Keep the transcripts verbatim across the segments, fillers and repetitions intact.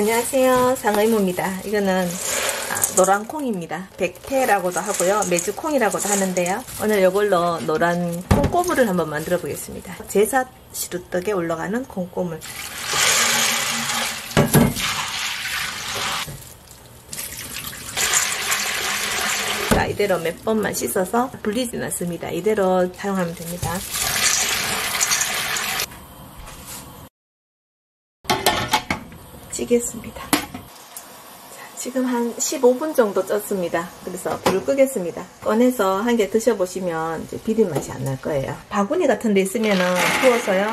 안녕하세요, 상의모입니다. 이거는 아, 노란 콩입니다. 백태라고도 하고요, 메주콩이라고도 하는데요. 오늘 이걸로 노란 콩고물을 한번 만들어 보겠습니다. 제사 시루떡에 올라가는 콩고물. 자, 이대로 몇 번만 씻어서 불리진 않습니다. 이대로 사용하면 됩니다. 찌겠습니다. 자, 지금 한 십오 분 정도 쪘습니다. 그래서 불을 끄겠습니다. 꺼내서 한 개 드셔보시면 이제 비린 맛이 안 날 거예요. 바구니 같은 데 있으면은 부어서요,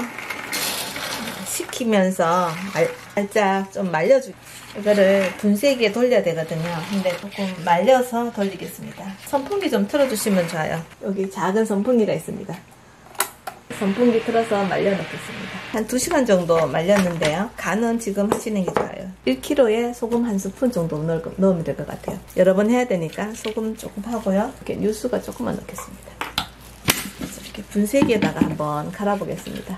식히면서 살짝 좀 말려주고, 이거를 분쇄기에 돌려야 되거든요. 근데 조금 말려서 돌리겠습니다. 선풍기 좀 틀어주시면 좋아요. 여기 작은 선풍기가 있습니다. 선풍기 틀어서 말려 놓겠습니다. 한 두 시간 정도 말렸는데요. 간은 지금 하시는 게 좋아요. 일 킬로그램에 소금 한 스푼 정도 넣, 넣으면 될 것 같아요. 여러 번 해야 되니까 소금 조금 하고요. 이렇게 뉴스가 조금만 넣겠습니다. 이렇게 분쇄기에다가 한번 갈아보겠습니다.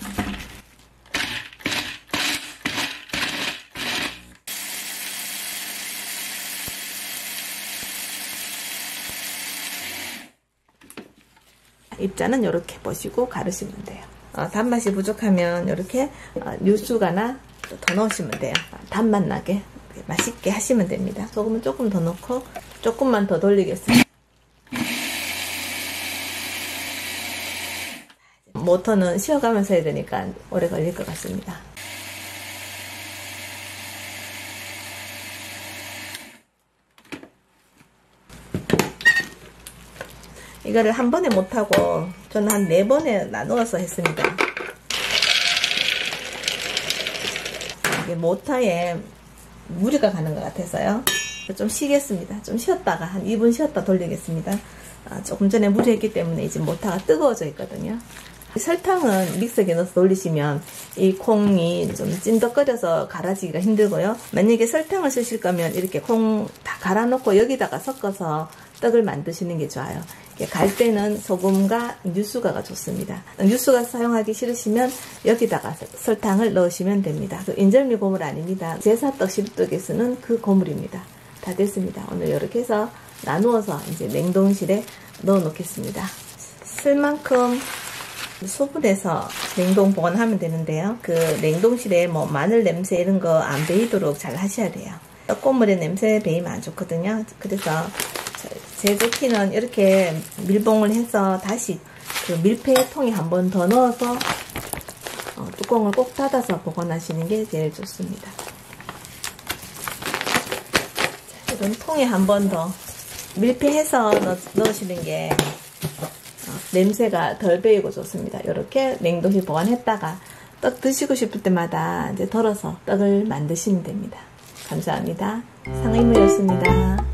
입자는 이렇게 보시고 가르시면 돼요. 어, 단맛이 부족하면 이렇게 어, 뉴수가나 더 넣으시면 돼요. 단맛 나게 맛있게 하시면 됩니다. 소금은 조금 더 넣고 조금만 더 돌리겠습니다. 모터는 쉬어가면서 해야 되니까 오래 걸릴 것 같습니다. 이거를 한 번에 못하고 저는 한 네 번에 나누어서 했습니다. 이게 모터에 무리가 가는 것 같아서요. 좀 쉬겠습니다. 좀 쉬었다가 한 이 분 쉬었다 돌리겠습니다. 아, 조금 전에 무리했기 때문에 이제 모터가 뜨거워져 있거든요. 설탕은 믹서기에 넣어서 돌리시면 이 콩이 좀 찐득거려서 갈아지기가 힘들고요. 만약에 설탕을 쓰실 거면 이렇게 콩 다 갈아놓고 여기다가 섞어서 떡을 만드시는 게 좋아요. 갈 때는 소금과 뉴수가가 좋습니다. 뉴수가 사용하기 싫으시면 여기다가 설탕을 넣으시면 됩니다. 그 인절미 고물 아닙니다. 제사떡 시루떡에 쓰는 그 고물입니다. 다 됐습니다. 오늘 이렇게 해서 나누어서 이제 냉동실에 넣어 놓겠습니다. 쓸 만큼 소분해서 냉동 보관하면 되는데요. 그 냉동실에 뭐 마늘 냄새 이런 거 안 배이도록 잘 하셔야 돼요. 떡고물에 냄새 배이면 안 좋거든요. 그래서 제 좋기는 이렇게 밀봉을 해서 다시 그 밀폐통에 한 번 더 넣어서 어, 뚜껑을 꼭 닫아서 보관하시는 게 제일 좋습니다. 자, 이런 통에 한 번 더 밀폐해서 넣, 넣으시는 게 어, 냄새가 덜 배이고 좋습니다. 이렇게 냉동실 보관했다가 떡 드시고 싶을 때마다 이제 덜어서 떡을 만드시면 됩니다. 감사합니다. 상의모였습니다.